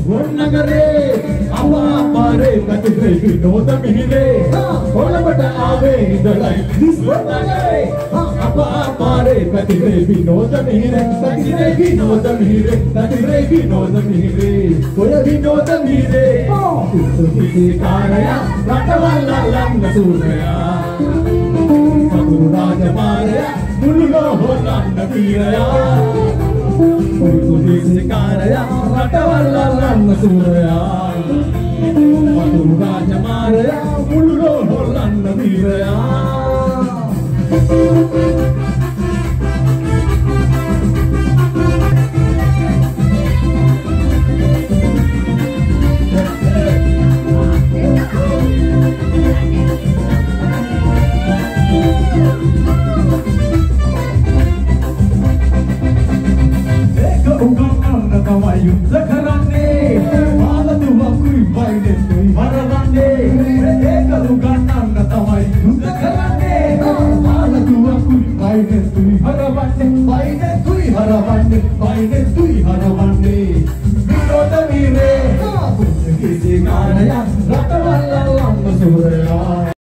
වන්නගරේ අපාපාරේ පැතිරේ විනෝද මිහිරේ කොළඹට ආවේ ඉඳලයි දිස් වන්නගරේ අපාපාරේ පැතිරේ විනෝද මිහිරේ පැතිරේ විනෝද මිහිරේ පැතිරේ විනෝද මිහිරේ ඔය විනෝද මිහිරේ පිටුපිටි කාරයා රටවල් අල්ලන්න සූරයා සතුරු රාජමාරයා මුළුලෝ හොරන්න වීරයා පිටුපිටි කාරයා රටවල් අල්ලන්න සූරයා සතුරු රාජමාරයා මුළුලෝ හොරන්න වීරයා युद्ध कराने मालदुवकुई बाइने तुई हरवन्ने एकलुगन्नन्न तमයි युद्ध कराने मालदुवकुई बाइने तुई हरवन्ने बाइने तुई हरवन्ने बाइने तुई हरवन्ने विनोद वीरे किसी गानया रटवल्लल्लम सूरया